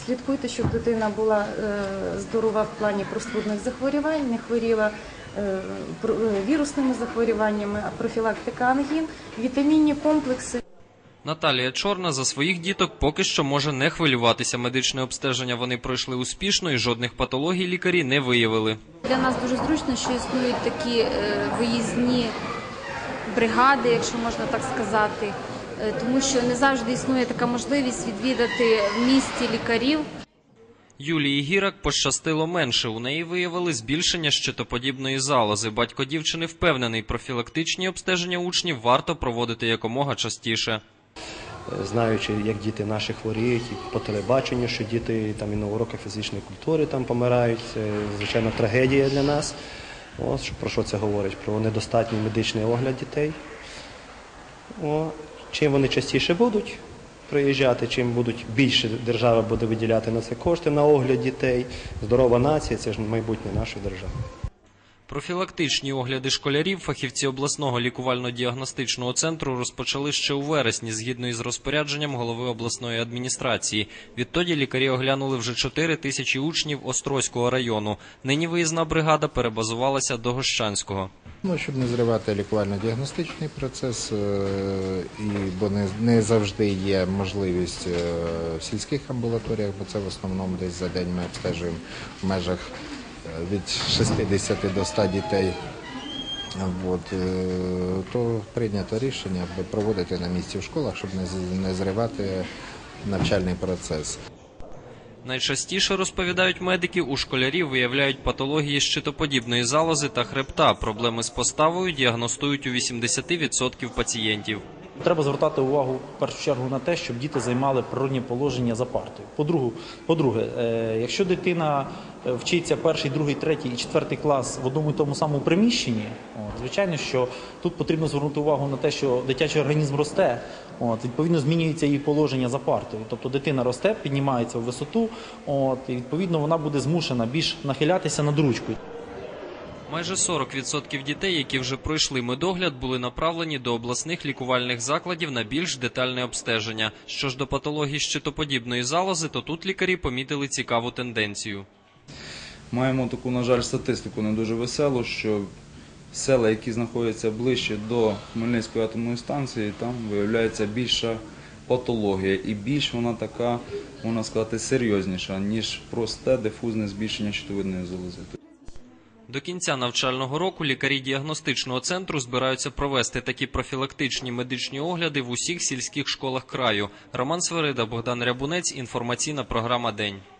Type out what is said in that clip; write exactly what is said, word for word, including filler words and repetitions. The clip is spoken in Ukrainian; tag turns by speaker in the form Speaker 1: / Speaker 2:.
Speaker 1: слідкуйте, щоб дитина була здорова в плані простудних захворювань, не хворіла вірусними захворюваннями, профілактика ангін, вітамінні комплекси.
Speaker 2: Наталія Чорна за своїх діток поки що може не хвилюватися. Медичне обстеження вони пройшли успішно і жодних патологій лікарі не виявили.
Speaker 3: Для нас дуже зручно, що існують такі виїзні бригади, якщо можна так сказати, тому що не завжди існує така можливість відвідати в місті лікарів.
Speaker 2: Юлії Гірак пощастило менше. У неї виявили збільшення щитоподібної залози. Батько дівчини впевнений, профілактичні обстеження учнів варто проводити якомога частіше.
Speaker 4: Знаючи, як діти наші хворіють, і по телебаченню, що діти там і на уроках фізичної культури там помирають, це, звичайно, трагедія для нас. Ось, про що це говорить? Про недостатній медичний огляд дітей. О, чим вони частіше будуть приїжджати, чим будуть більше держава буде виділяти на це кошти, на огляд дітей. Здорова нація – це ж майбутнє нашої держави.
Speaker 2: Профілактичні огляди школярів фахівці обласного лікувально-діагностичного центру розпочали ще у вересні, згідно із розпорядженням голови обласної адміністрації. Відтоді лікарі оглянули вже чотири тисячі учнів Острозького району. Нині виїзна бригада перебазувалася до Гощанського.
Speaker 5: Ну, щоб не зривати лікувально-діагностичний процес, і, бо не, не завжди є можливість в сільських амбулаторіях, бо це в основному десь за день ми обстежуємо в межах від шістдесяти до ста дітей, от, то прийнято рішення проводити на місці в школах, щоб не зривати навчальний процес.
Speaker 2: Найчастіше, розповідають медики, у школярів виявляють патології щитоподібної залози та хребта. Проблеми з поставою діагностують у вісімдесяти відсотків пацієнтів.
Speaker 6: Треба звертати увагу в першу чергу на те, щоб діти займали природні положення за партою. По-друге, по-друге, якщо дитина вчиться перший, другий, третій і четвертий клас в одному і тому самому приміщенні, от, звичайно, що тут потрібно звернути увагу на те, що дитячий організм росте, от, відповідно змінюється її положення за партою. Тобто дитина росте, піднімається в висоту, от, і відповідно вона буде змушена більш нахилятися над ручкою.
Speaker 2: Майже сорок відсотків дітей, які вже пройшли медогляд, були направлені до обласних лікувальних закладів на більш детальне обстеження. Що ж до патології щитоподібної залози, то тут лікарі помітили цікаву тенденцію.
Speaker 7: Маємо таку, на жаль, статистику не дуже веселу, що села, які знаходяться ближче до Хмельницької атомної станції, там виявляється більша патологія і більш вона така, можна сказати, серйозніша, ніж просте дифузне збільшення щитовидної залози.
Speaker 2: До кінця навчального року лікарі діагностичного центру збираються провести такі профілактичні медичні огляди в усіх сільських школах краю. Роман Свирида, Богдан Рябунець, інформаційна програма «День».